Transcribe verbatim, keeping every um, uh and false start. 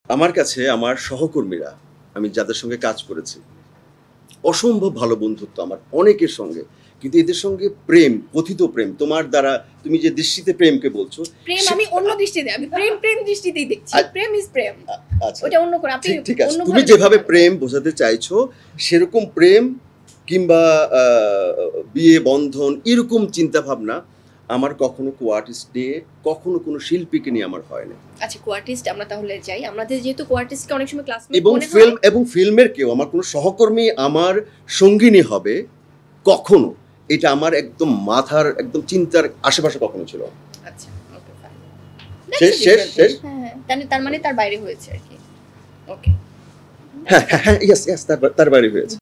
আমার কাছে আমার সহকর্মীরা, আমি যাদের সঙ্গে কাজ করেছি, অসম্ভব ভালো বন্ধুত্ব আমার অনেকের সঙ্গে, কিন্তু এদের সঙ্গে প্রেম, কথিত প্রেম, তোমার দ্বারা তুমি যে দৃষ্টিতে প্রেমকে বলছো, প্রেম আমি অন্য দৃষ্টিতে, আমি প্রেম প্রেম দৃষ্টিতেই দেখছি। প্রেম ইজ প্রেম, আচ্ছা ওটা অন্য করে আপনি ঠিক আছে, তুমি যেভাবে প্রেম বোঝাতে চাইছো সেরকম প্রেম কিংবা বিয়ে বন্ধন এরকম চিন্তা ভাবনা আমার কখনো কো আর্টিস্ট নিয়ে, কখনো কোনো শিল্পীকে নিয়ে আমার হয় না। আচ্ছা, কো আর্টিস্ট আমরা তাহলে যাই, আমাদের যেহেতু কো আর্টিস্টকে অনেক সময় ক্লাসমেট এবং ফিল্ম এবং ফিল্মের কেউ আমার কোনো সহকর্মী আমার সঙ্গিনী হবে কখনো, এটা আমার একদম মাথার একদম চিন্তার আশেপাশে কখনো ছিল। আচ্ছা ওকে ফাইন, শেষ শেষ শেষ হ্যাঁ, তার মানে তার বাইরে হয়েছে আর কি। ওকে, হ্যাঁ হ্যাঁ ইয়েস ইয়েস তার তার বাইরে হয়েছে।